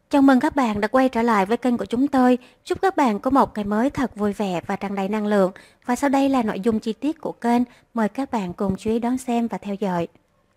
Chào mừng các bạn đã quay trở lại với kênh của chúng tôi. Chúc các bạn có một ngày mới thật vui vẻ và tràn đầy năng lượng. Và sau đây là nội dung chi tiết của kênh. Mời các bạn cùng chú ý đón xem và theo dõi.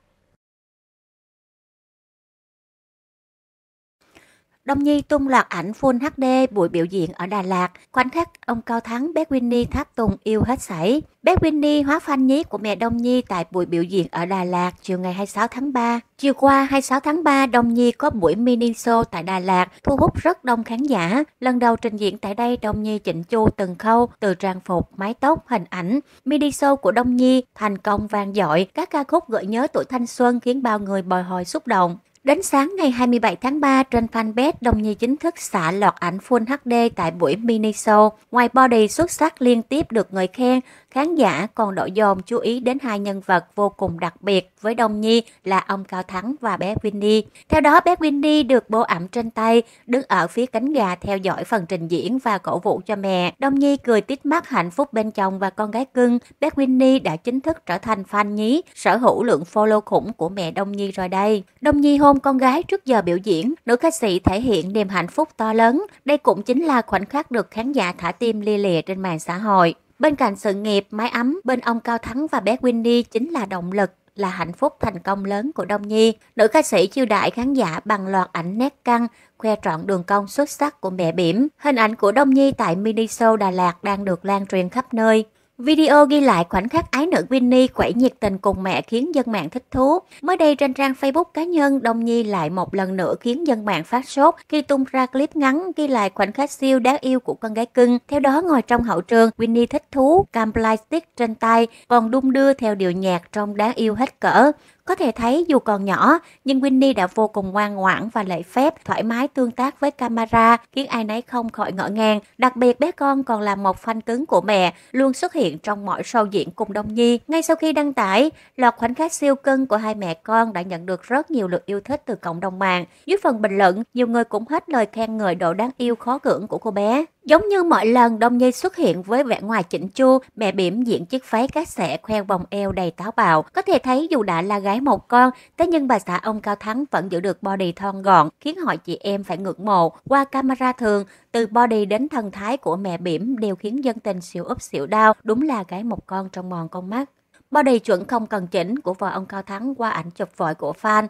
Đông Nhi tung loạt ảnh Full HD buổi biểu diễn ở Đà Lạt. Khoảnh khắc ông Cao Thắng, bé Winnie tháp tùng yêu hết sảy. Bé Winnie hóa fan nhí của mẹ Đông Nhi tại buổi biểu diễn ở Đà Lạt chiều ngày 26 tháng 3. Chiều qua 26 tháng 3, Đông Nhi có buổi mini show tại Đà Lạt, thu hút rất đông khán giả. Lần đầu trình diễn tại đây, Đông Nhi chỉnh chu từng khâu, từ trang phục, mái tóc, hình ảnh. Mini show của Đông Nhi thành công vang dội, các ca khúc gợi nhớ tuổi thanh xuân khiến bao người bồi hồi xúc động. Đến sáng ngày 27 tháng 3, trên fanpage Đông Nhi chính thức xả loạt ảnh Full HD tại buổi mini show. Ngoài body xuất sắc liên tiếp được người khen, khán giả còn đổ dồn chú ý đến hai nhân vật vô cùng đặc biệt với Đông Nhi là ông Cao Thắng và bé Winnie. Theo đó, bé Winnie được bố ẵm trên tay, đứng ở phía cánh gà theo dõi phần trình diễn và cổ vũ cho mẹ. Đông Nhi cười tít mắt hạnh phúc bên chồng và con gái cưng. Bé Winnie đã chính thức trở thành fan nhí, sở hữu lượng follow khủng của mẹ Đông Nhi rồi đây. Đông Nhi hôn con gái trước giờ biểu diễn, nữ ca sĩ thể hiện niềm hạnh phúc to lớn. Đây cũng chính là khoảnh khắc được khán giả thả tim lia lịa trên mạng xã hội. Bên cạnh sự nghiệp, mái ấm, bên ông Cao Thắng và bé Winnie chính là động lực, là hạnh phúc thành công lớn của Đông Nhi. Nữ ca sĩ chiêu đãi khán giả bằng loạt ảnh nét căng, khoe trọn đường cong xuất sắc của mẹ bỉm. Hình ảnh của Đông Nhi tại mini show Đà Lạt đang được lan truyền khắp nơi. Video ghi lại khoảnh khắc ái nữ Winnie quẩy nhiệt tình cùng mẹ khiến dân mạng thích thú. Mới đây trên trang Facebook cá nhân, Đông Nhi lại một lần nữa khiến dân mạng phát sốt khi tung ra clip ngắn ghi lại khoảnh khắc siêu đáng yêu của con gái cưng. Theo đó, ngồi trong hậu trường, Winnie thích thú, cầm plastic trên tay, còn đung đưa theo điệu nhạc trông đáng yêu hết cỡ. Có thể thấy dù còn nhỏ, nhưng Winnie đã vô cùng ngoan ngoãn và lễ phép, thoải mái tương tác với camera, khiến ai nấy không khỏi ngỡ ngàng. Đặc biệt bé con còn là một fan cứng của mẹ, luôn xuất hiện trong mọi show diễn cùng Đông Nhi. Ngay sau khi đăng tải, loạt khoảnh khắc siêu cưng của hai mẹ con đã nhận được rất nhiều lượt yêu thích từ cộng đồng mạng. Dưới phần bình luận, nhiều người cũng hết lời khen ngợi độ đáng yêu khó cưỡng của cô bé. Giống như mọi lần, Đông Nhi xuất hiện với vẻ ngoài chỉnh chu, mẹ bỉm diện chiếc váy cát xẻ khoe vòng eo đầy táo bạo. Có thể thấy dù đã là gái một con, thế nhưng bà xã ông Cao Thắng vẫn giữ được body thon gọn, khiến họ chị em phải ngưỡng mộ. Qua camera thường, từ body đến thần thái của mẹ bỉm đều khiến dân tình xỉu úp xỉu đau, đúng là gái một con trong mòn con mắt. Body chuẩn không cần chỉnh của vợ ông Cao Thắng qua ảnh chụp vội của fan.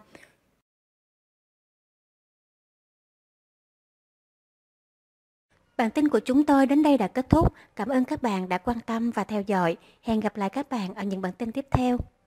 Bản tin của chúng tôi đến đây đã kết thúc. Cảm ơn các bạn đã quan tâm và theo dõi. Hẹn gặp lại các bạn ở những bản tin tiếp theo.